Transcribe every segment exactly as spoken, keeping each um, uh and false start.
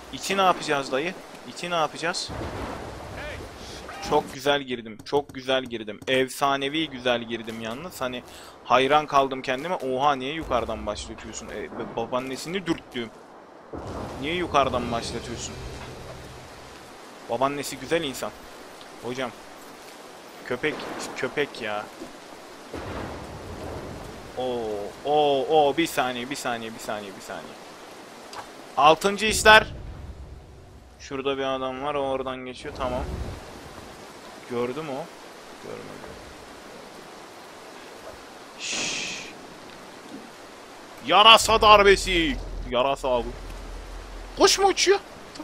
İçi ne yapacağız dayı? İçi ne yapacağız? Çok güzel girdim. Çok güzel girdim. Efsanevi güzel girdim yalnız. Hani hayran kaldım kendime. Oha niye yukarıdan başlatıyorsun? E, babaannesini dürttüm. Niye yukarıdan başlatıyorsun? Babaannesi güzel insan. Hocam. Köpek. Köpek ya. Oo, oo, oo. Bir saniye, bir saniye, bir saniye, bir saniye. Altıncı işler. Şurada bir adam var. O oradan geçiyor. Tamam. Gördü mü o? Görmedi. Şşş. Yarasa darbesi. Yarasa abi. Kuş mu uçuyor?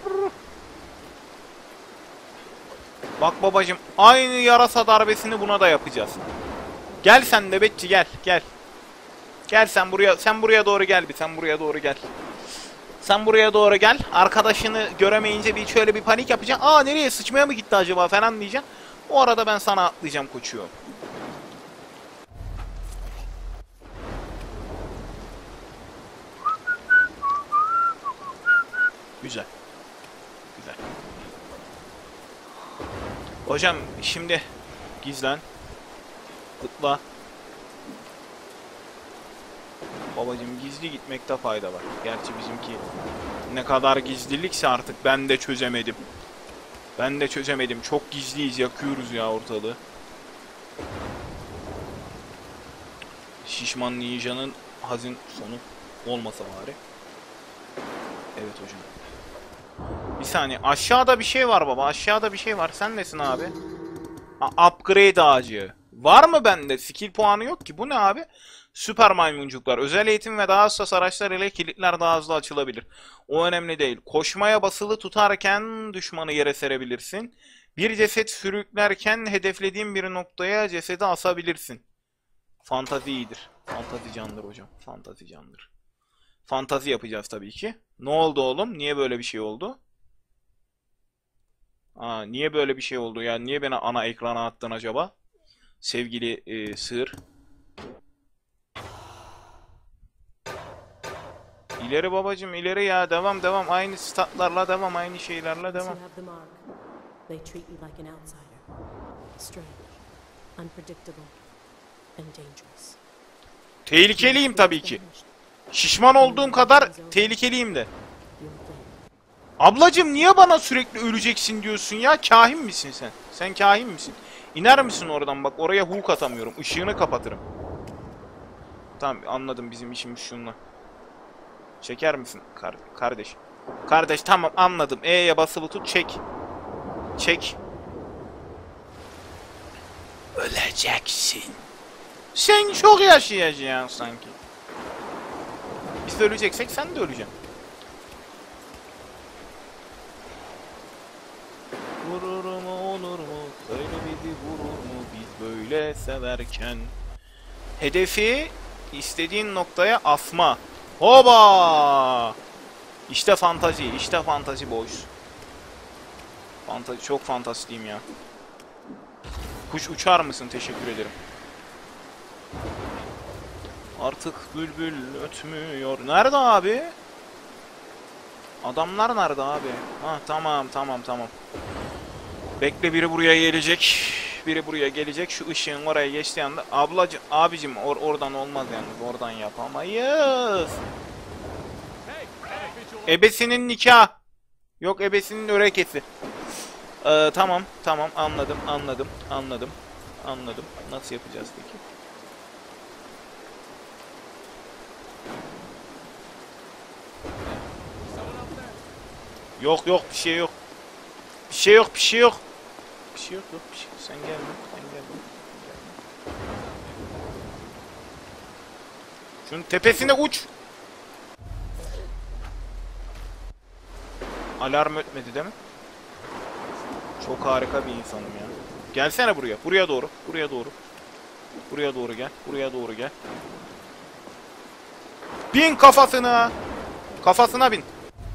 Bak babacım. Aynı yarasa darbesini buna da yapacağız. Gel sen de Betçi gel. Gel. Gel sen buraya. Sen buraya doğru gel bir. Sen buraya doğru gel. Sen buraya doğru gel. Arkadaşını göremeyince bir şöyle bir panik yapacaksın. Aa nereye sıçmaya mı gitti acaba falan diyeceksin. O arada ben sana atlayacağım koçuyor. Güzel. Güzel. Hocam şimdi gizlen. Zıpla. Babacım gizli gitmekte fayda var. Gerçi bizimki ne kadar gizlilikse artık ben de çözemedim. Ben de çözemedim. Çok gizliyiz, yakıyoruz ya ortalığı. Şişman Ninja'nın hazin sonu olmasa bari. Evet hocam. Bir saniye. Aşağıda bir şey var baba. Aşağıda bir şey var. Sen nesin abi? A upgrade ağacı. Var mı bende? Skill puanı yok ki. Bu ne abi? Süper maymuncuklar. Özel eğitim ve daha hassas araçlar ile kilitler daha hızlı açılabilir. O önemli değil. Koşmaya basılı tutarken düşmanı yere serebilirsin. Bir ceset sürüklerken hedeflediğin bir noktaya cesedi asabilirsin. Fantazi iyidir. Fantazi candır hocam. Fantazi candır. Fantazi yapacağız tabii ki. Ne oldu oğlum? Niye böyle bir şey oldu? Aa, niye böyle bir şey oldu? Yani niye beni ana ekrana attın acaba? Sevgili e, sığır. İleri babacım ileri ya. Devam devam. Aynı statlarla devam. Aynı şeylerle devam. Tehlikeliyim tabii ki. Şişman olduğum kadar tehlikeliyim de. Ablacım niye bana sürekli öleceksin diyorsun ya? Kahin misin sen? Sen kahin misin? İner misin oradan? Bak oraya hook atamıyorum. Işığını kapatırım. Tamam anladım bizim işimiz şunla. Çeker misin kar kardeş? Kardeş tamam anladım. E'ye basılı tut çek. Çek. Öleceksin. Sen çok yaşayacaksın sanki. Biz de öleceksek sen de öleceksin. Vurur mu olur mu? Böyle bizi vurur mu? Biz böyle severken. Hedefi istediğin noktaya asma. Hoba! İşte fantazi, işte fantazi boys. Fantazi, çok fantastiyim ya. Kuş uçar mısın? Teşekkür ederim. Artık bülbül ötmüyor. Nerede abi? Adamlar nerede abi? Ha tamam tamam tamam. Bekle biri buraya gelecek. Biri buraya gelecek. Şu ışığın oraya geçtiği anda. Ablacım, abicim or oradan olmaz yalnız. Oradan yapamayız. Ebesinin nikah. Yok ebesinin örekesi. Ee, tamam tamam anladım anladım anladım. Anladım. Nasıl yapacağız peki? Yok yok bir şey yok. Bir şey yok bir şey yok. Bir şey yok yok bir şey. Sen gelme sen gelme. Şunun tepesine uç. Alarm ötmedi değil mi? Çok harika bir insanım ya. Gelsene buraya. Buraya doğru. Buraya doğru. Buraya doğru gel. Buraya doğru gel. Bin kafasına. Kafasına bin.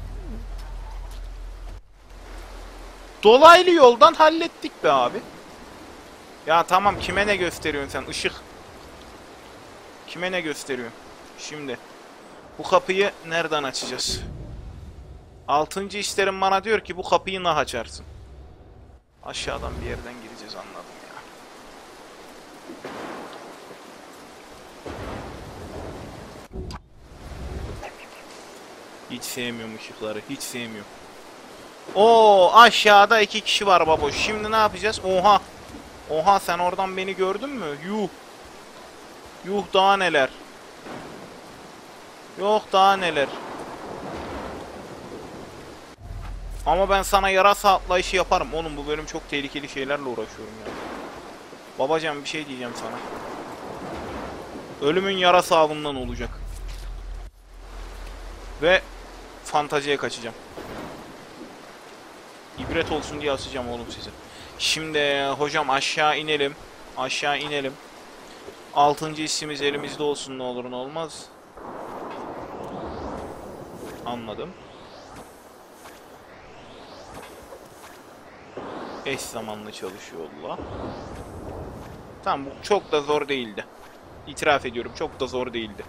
Dolaylı yoldan hallettik be abi. Ya tamam kime ne gösteriyorsun sen? Işık. Kime ne gösteriyorsun? Şimdi. Bu kapıyı nereden açacağız? Altıncı isterim bana diyor ki bu kapıyı nah açarsın. Aşağıdan bir yerden gireceğiz, anladım ya. Hiç sevmiyorum ışıkları, hiç sevmiyorum. Oo, aşağıda iki kişi var baboş. Şimdi ne yapacağız? Oha. Oha, sen oradan beni gördün mü? Yuh. Yuh, daha neler. Yok daha neler. Ama ben sana yarasa atlayışı yaparım. Oğlum bu bölüm çok tehlikeli şeylerle uğraşıyorum ya. Babacan bir şey diyeceğim sana. Ölümün yarasa avından olacak. Ve fantaziye kaçacağım. İbret olsun diye asacağım oğlum size. Şimdi hocam aşağı inelim. Aşağı inelim. Altıncı hissimiz elimizde olsun, ne olur ne olmaz. Anladım. Eş zamanlı çalışıyorlar. Tamam, bu çok da zor değildi. İtiraf ediyorum, çok da zor değildi.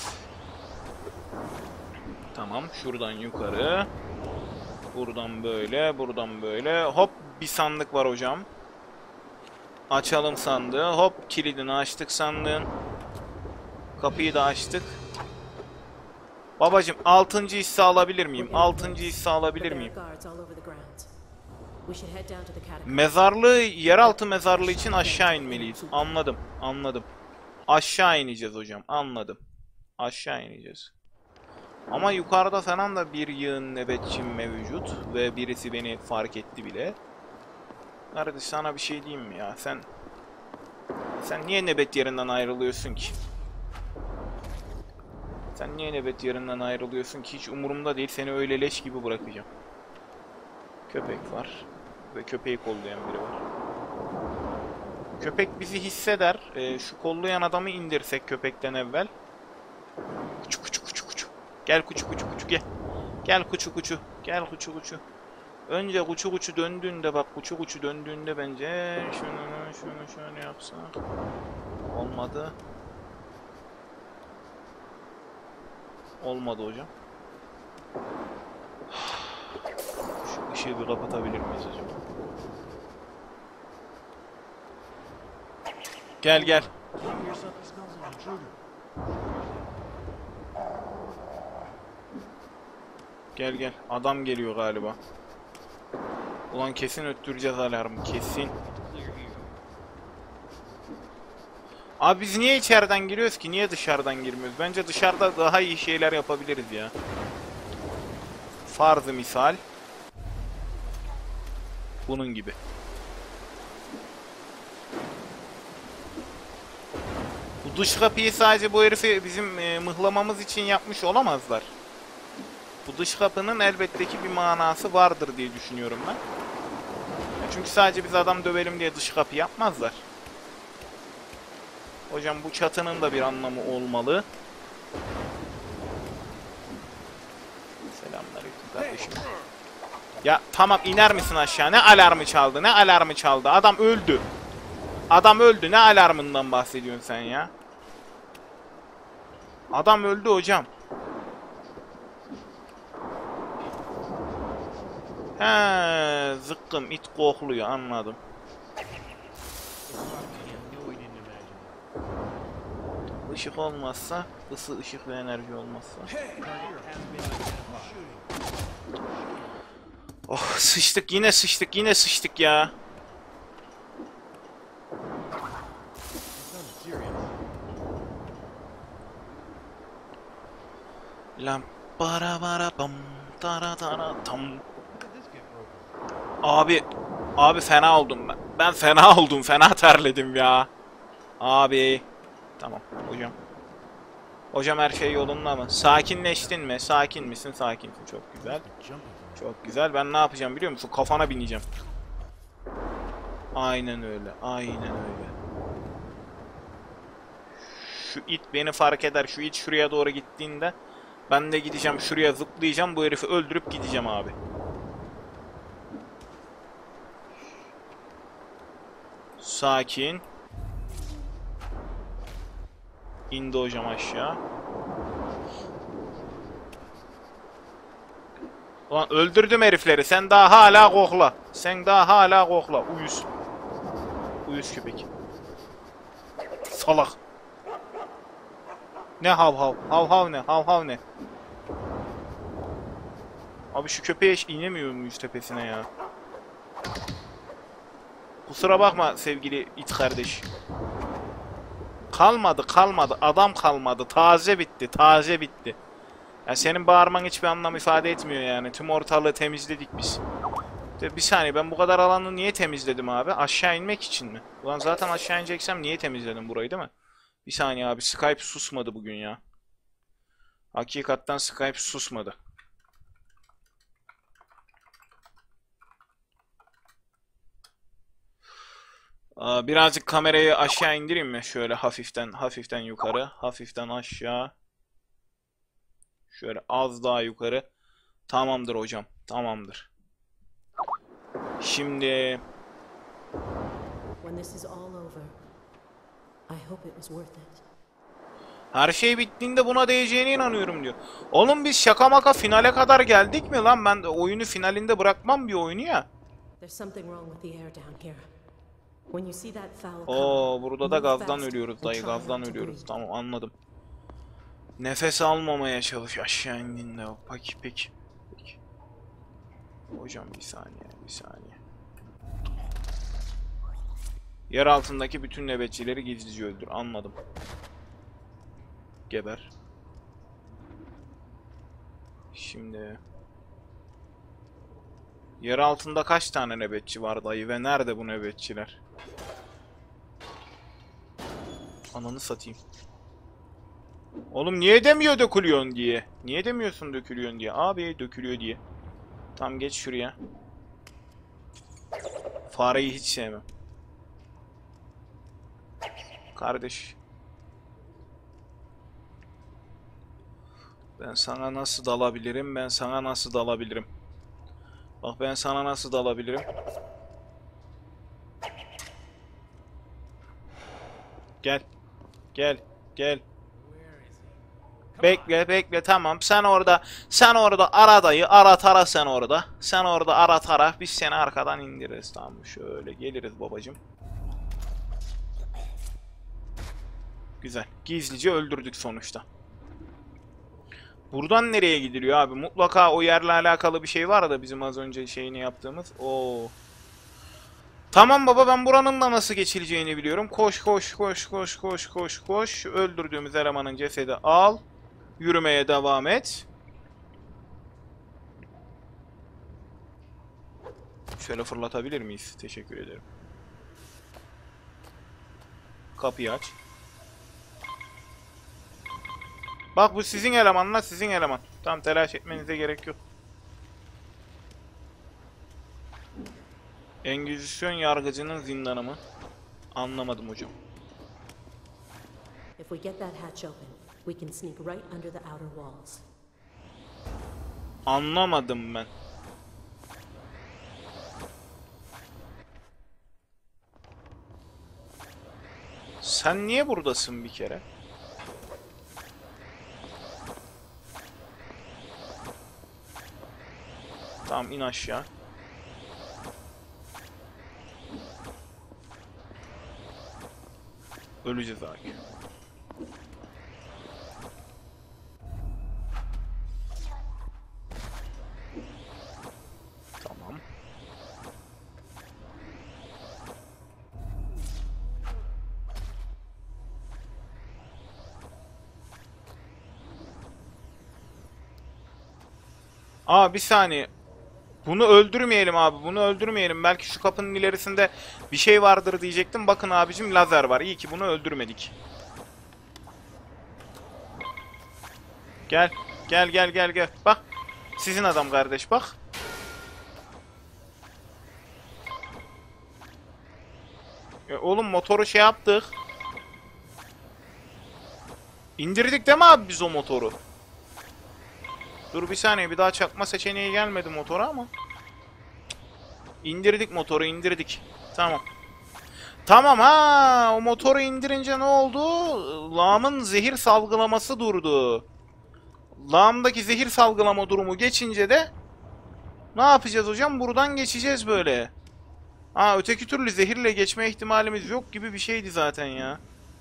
Tamam, şuradan yukarı. Buradan böyle, buradan böyle. Hop, bir sandık var hocam. Açalım sandığı. Hop, kilidini açtık sandığın. Kapıyı da açtık. Babacım, altıncı hisse alabilir miyim? Altıncı hisse alabilir miyim? Mezarlığı, yeraltı mezarlığı için aşağı inmeliyiz. Anladım, anladım. Aşağı ineceğiz hocam, anladım. Aşağı ineceğiz. Ama yukarıda falan da bir yığın nöbetçim mevcut. Ve birisi beni fark etti bile. Kardeş, sana bir şey diyeyim mi ya? Sen... Sen niye nöbet yerinden ayrılıyorsun ki? Sen niye nöbet yerinden ayrılıyorsun ki? Hiç umurumda değil. Seni öyle leş gibi bırakacağım. Köpek var. Ve köpeği kollayan biri var. Köpek bizi hisseder. Ee, şu kollayan adamı indirsek köpekten evvel. Kuçu kuçu kuçu kuçu. Gel kuçu kuçu kuçu gel. Gel kuçu kuçu. Gel kuçu kuçu. Önce kuçu kuçu döndüğünde, bak kuçu kuçu döndüğünde bence şunu şunu şöyle yapsak. Olmadı. Olmadı hocam. Şu ışığı bir kapatabilir miyiz hocam? Gel gel. Gel gel. Adam geliyor galiba. Ulan kesin öttüreceğiz alarmı. Kesin. Abi biz niye içeriden giriyoruz ki? Niye dışarıdan girmiyoruz? Bence dışarıda daha iyi şeyler yapabiliriz ya. Farzı misal. Bunun gibi. Bu dış kapıyı sadece bu herifi bizim e, mıhlamamız için yapmış olamazlar. Bu dış kapının elbette ki bir manası vardır diye düşünüyorum ben. Çünkü sadece biz adam dövelim diye dış kapı yapmazlar. Hocam bu çatının da bir anlamı olmalı. Selamünaleyküm kardeşim. Ya tamam, iner misin aşağı? Ne alarmı çaldı? Ne alarmı çaldı? Adam öldü. Adam öldü. Ne alarmından bahsediyorsun sen ya? Adam öldü hocam. He, zıkkım it kokluyor, anladım. Işık olmazsa, ısı, ışık ve enerji olmazsa. Oh, sıçtık, yine sıçtık, yine sıçtık ya. Lam para para pam tara tara tam. Abi, abi fena oldum ben. Ben fena oldum, fena terledim ya. Abi. Tamam hocam. Hocam her şey yolunda mı? Sakinleştin mi? Sakin misin? Sakinsin. Çok güzel. Çok güzel. Ben ne yapacağım biliyor musun? Kafana bineceğim. Aynen öyle. Aynen öyle. Şu it beni fark eder. Şu it şuraya doğru gittiğinde ben de gideceğim şuraya, zıplayacağım. Bu herifi öldürüp gideceğim abi. Sakin. İndi hocam aşağı. Ulan öldürdüm herifleri. Sen daha hala kokla. Sen daha hala kokla. Uyuz. Uyuz köpek. Salak. Ne hav hav? Hav hav ne? Hav hav ne? Abi şu köpeğe hiç inemiyor muyuz tepesine ya? Kusura bakma sevgili it kardeş. Kalmadı kalmadı. Adam kalmadı. Taze bitti. Taze bitti. Ya senin bağırman hiçbir anlam ifade etmiyor yani. Tüm ortalığı temizledik biz. De bir saniye, ben bu kadar alanı niye temizledim abi? Aşağı inmek için mi? Ulan zaten aşağı ineceksem niye temizledim burayı, değil mi? Bir saniye abi, Skype susmadı bugün ya. Hakikaten Skype susmadı. Aa, birazcık kamerayı aşağı indireyim mi? Şöyle hafiften hafiften yukarı, hafiften aşağı. Şöyle az daha yukarı. Tamamdır hocam. Tamamdır. Şimdi her şey bittiğinde buna değeceğine inanıyorum diyor. Oğlum biz şaka maka finale kadar geldik mi lan? Ben de oyunu finalinde bırakmam bir oyunu ya. Oo, burada da gazdan ölüyoruz dayı, gazdan ölüyoruz. Tamam, anladım. Nefes almamaya çalış aşağı indiğinde. Peki peki. Peki. Hocam bir saniye, bir saniye. Yer altındaki bütün nöbetçileri gizlice öldür. Anladım. Geber. Şimdi yer altında kaç tane nöbetçi var dayı ve nerede bu nöbetçiler? Ananı satayım. Oğlum niye demiyor dökülüyorsun diye? Niye demiyorsun dökülüyorsun diye? Abi dökülüyor diye. Tam geç şuraya. Fareyi hiç sevmem. Kardeş. Ben sana nasıl dalabilirim? Ben sana nasıl dalabilirim? Bak ben sana nasıl dalabilirim? Gel. Gel. Gel. Bekle bekle, tamam, sen orada sen orada ara dayı, ara tara sen orada. Sen orada ara tara, biz seni arkadan indiririz, tamam, şöyle geliriz babacım. Güzel, gizlice öldürdük sonuçta. Buradan nereye gidiliyor abi? Mutlaka o yerle alakalı bir şey var da bizim az önce şeyini yaptığımız. Oo. Tamam baba, ben buranın da nasıl geçileceğini biliyorum. Koş koş koş koş koş koş koş. Öldürdüğümüz elemanın cesedi al. Yürümeye devam et. Şöyle fırlatabilir miyiz? Teşekkür ederim. Kapıyı aç. Bak bu sizin elemanla sizin eleman. Tamam, telaş etmenize gerek yok. Engizisyon yargıcının zindanı mı? Anlamadım hocam. If we get that hatch open, we can sneak right under the outer walls. Anlamadım ben. Sen niye buradasın bir kere? Tamam, in aşağı. Öleceğiz abi. Tamam. Aa, bir saniye. Bunu öldürmeyelim abi. Bunu öldürmeyelim. Belki şu kapının ilerisinde bir şey vardır diyecektim. Bakın abicim, lazer var. İyi ki bunu öldürmedik. Gel. Gel gel gel gel. Bak. Sizin adam kardeş, bak. Ya oğlum, motoru şey yaptık. İndirdik değil mi abi biz o motoru? Dur bir saniye, bir daha çakma seçeneği gelmedi motora ama. İndirdik motoru, indirdik. Tamam. Tamam ha, o motoru indirince ne oldu? Lağımın zehir salgılaması durdu. Lağımdaki zehir salgılama durumu geçince de Ne yapacağız hocam? Buradan geçeceğiz böyle. Aa, öteki türlü zehirle geçme ihtimalimiz yok gibi bir şeydi zaten ya.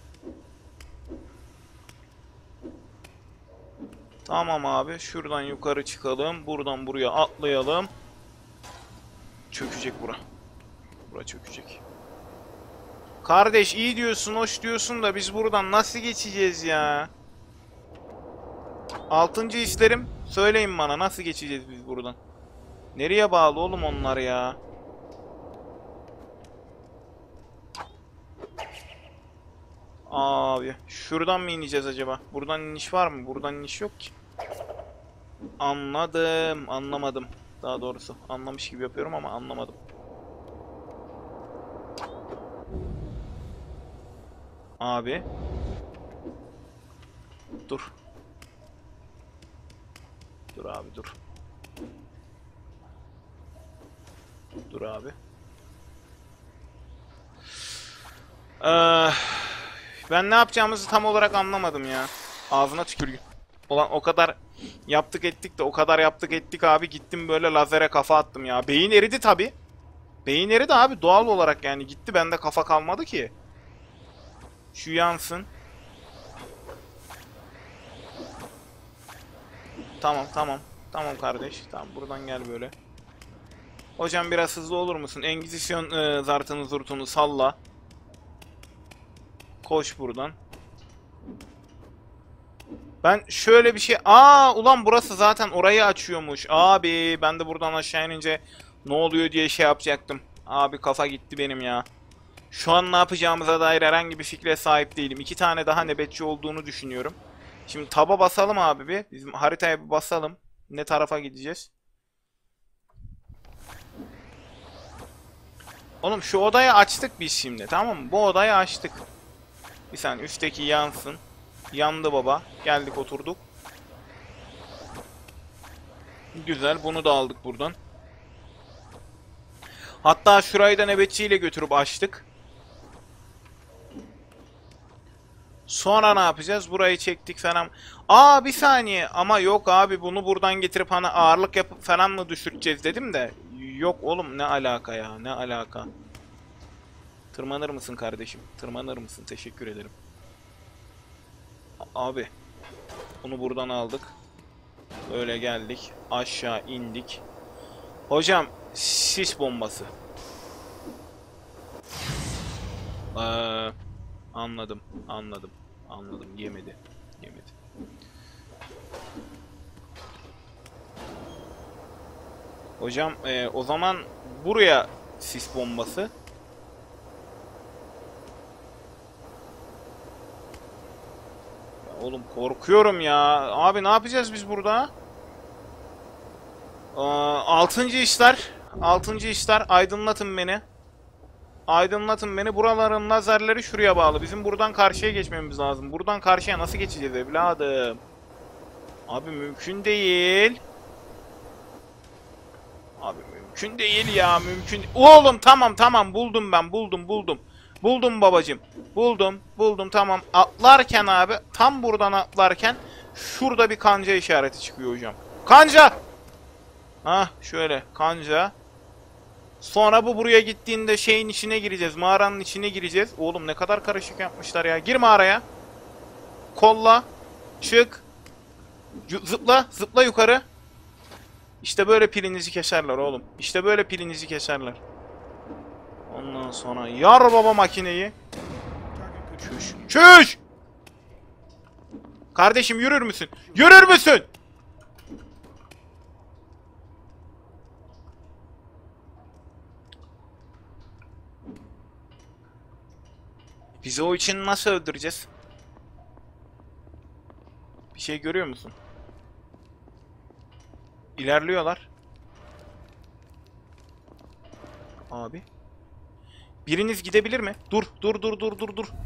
Tamam abi. Şuradan yukarı çıkalım. Buradan buraya atlayalım. Çökecek bura. Bura çökecek. Kardeş iyi diyorsun, hoş diyorsun da biz buradan nasıl geçeceğiz ya? Altıncı hislerim. Söyleyin bana, nasıl geçeceğiz biz buradan? Nereye bağlı oğlum onlar ya? Abi şuradan mı ineceğiz acaba? Buradan iniş var mı? Buradan iniş yok ki. Anladım. Anlamadım. Daha doğrusu anlamış gibi yapıyorum ama anlamadım. Abi. Dur. Dur abi dur. Dur abi. Ee, ben ne yapacağımızı tam olarak anlamadım ya. Ağzına tüküreyim. Ulan o kadar yaptık ettik de o kadar yaptık ettik abi, gittim böyle lazere kafa attım ya. Beyin eridi tabi. Beyin eridi abi doğal olarak, yani gitti, bende kafa kalmadı ki. Şu yansın. Tamam tamam. Tamam kardeş. Tamam, buradan gel böyle. Hocam biraz hızlı olur musun? Engizisyon e, zartını zurtunu salla. Koş buradan. Ben şöyle bir şey... Aa ulan burası zaten orayı açıyormuş. Abi ben de buradan aşağı inince ne oluyor diye şey yapacaktım. Abi kafa gitti benim ya. Şu an ne yapacağımıza dair herhangi bir fikre sahip değilim. İki tane daha nöbetçi olduğunu düşünüyorum. Şimdi taba basalım abi bir. Bizim haritaya bir basalım. Ne tarafa gideceğiz? Oğlum şu odayı açtık biz şimdi, tamam mı? Bu odayı açtık. Bir saniye, üstteki yansın. Yandı baba. Geldik oturduk. Güzel, bunu da aldık buradan. Hatta şurayı da nöbetçiyle götürüp açtık. Sonra ne yapacağız? Burayı çektik falan. Aa bir saniye, ama yok abi, bunu buradan getirip hani ağırlık yapıp falan mı düşüreceğiz dedim de. Yok oğlum, ne alaka ya, ne alaka. Tırmanır mısın kardeşim? Tırmanır mısın? Teşekkür ederim. Abi bunu buradan aldık. Öyle geldik. Aşağı indik. Hocam sis bombası. Ee, anladım. Anladım. Anladım. Yemedi. Yemedi. Hocam e, o zaman buraya sis bombası. Oğlum korkuyorum ya. Abi ne yapacağız biz burada? Ee, altıncı işler. Altıncı işler. Aydınlatın beni. Aydınlatın beni. Buraların lazerleri şuraya bağlı. Bizim buradan karşıya geçmemiz lazım. Buradan karşıya nasıl geçeceğiz evladım? Abi mümkün değil. Abi mümkün değil ya. Mümkün. Oğlum tamam tamam. Buldum ben. Buldum buldum. Buldum babacım. Buldum. Buldum tamam. Atlarken abi. Tam buradan atlarken. Şurada bir kanca işareti çıkıyor hocam. Kanca! Hah şöyle. Kanca. Sonra bu buraya gittiğinde şeyin içine gireceğiz. Mağaranın içine gireceğiz. Oğlum ne kadar karışık yapmışlar ya. Gir mağaraya. Kolla. Çık. Zıpla. Zıpla yukarı. İşte böyle pilinizi keserler oğlum. İşte böyle pilinizi keserler. Ondan sonra yar baba makineyi. Çüş. Çüş! Kardeşim yürür müsün? Yürür müsün? Bizi o için nasıl öldüreceğiz? Bir şey görüyor musun? İlerliyorlar. Abi. Biriniz gidebilir mi? Dur, dur, dur, dur, dur, dur.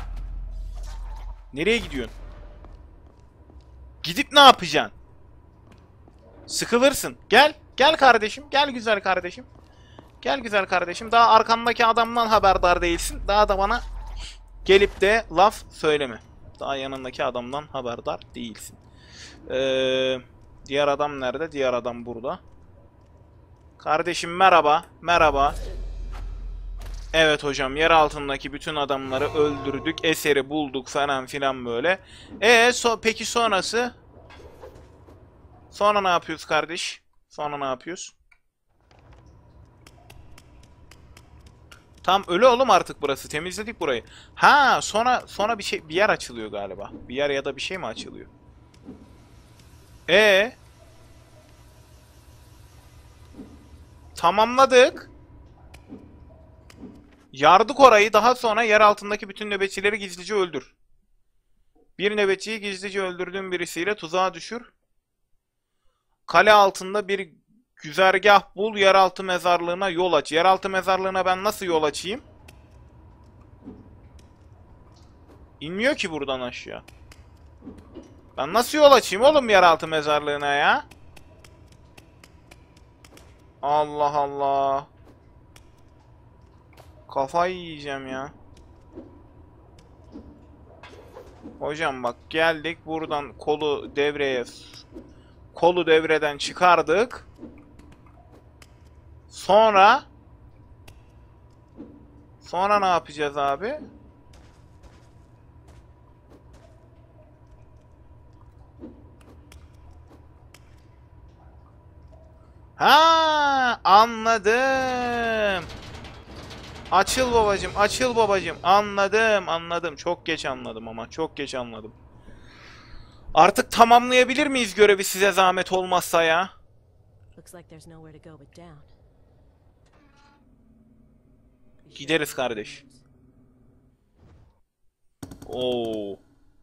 Nereye gidiyorsun? Gidip ne yapacaksın? Sıkılırsın. Gel, gel kardeşim, gel güzel kardeşim. Gel güzel kardeşim. Daha arkandaki adamdan haberdar değilsin. Daha da bana gelip de laf söyleme. Daha yanındaki adamdan haberdar değilsin. Ee, diğer adam nerede? Diğer adam burada. Kardeşim merhaba. Merhaba. Evet hocam, yer altındaki bütün adamları öldürdük. Eseri bulduk falan filan böyle. E so peki sonrası? Sonra ne yapıyoruz kardeş? Sonra ne yapıyoruz? Tam ölü oğlum artık burası. Temizledik burayı. Ha, sonra sonra bir şey bir yer açılıyor galiba. Bir yer ya da bir şey mi açılıyor? E tamamladık. Yardık orayı. Daha sonra yer altındaki bütün nöbetçileri gizlice öldür. Bir nöbetçiyi gizlice öldürdüğün birisiyle tuzağa düşür. Kale altında bir güzergah bul. Yeraltı mezarlığına yol aç. Yeraltı mezarlığına ben nasıl yol açayım? İnmiyor ki buradan aşağı. Ben nasıl yol açayım oğlum yeraltı mezarlığına ya? Allah Allah. Kafayı yiyeceğim ya. Hocam bak, geldik buradan kolu devreye kolu devreden çıkardık. Sonra sonra ne yapacağız abi? Ha, anladım. Açıl babacım, açıl babacım. Anladım, anladım. Çok geç anladım ama çok geç anladım. Artık tamamlayabilir miyiz görevi, size zahmet olmazsa ya? Gideriz kardeş. Oo.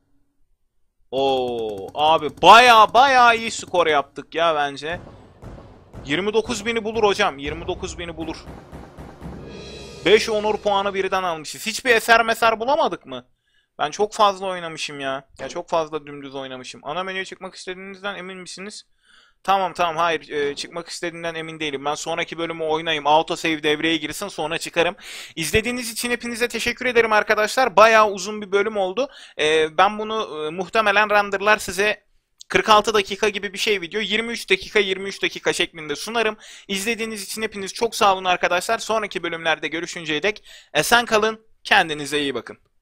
Oo, abi baya baya iyi skor yaptık ya bence. yirmi dokuz bini bulur hocam. yirmi dokuz bini bulur. beş onur puanı birden almışız. Hiçbir eser meser bulamadık mı? Ben çok fazla oynamışım ya. Ya çok fazla dümdüz oynamışım. Ana menüye çıkmak istediğinizden emin misiniz? Tamam tamam, hayır, e, çıkmak istediğimden emin değilim. Ben sonraki bölümü oynayayım. Autosave devreye girsin, sonra çıkarım. İzlediğiniz için hepinize teşekkür ederim arkadaşlar. Bayağı uzun bir bölüm oldu. E, ben bunu e, muhtemelen renderlar size kırk altı dakika gibi bir şey video. yirmi üç dakika yirmi üç dakika şeklinde sunarım. İzlediğiniz için hepiniz çok sağ olun arkadaşlar. Sonraki bölümlerde görüşünceye dek esen kalın. Kendinize iyi bakın.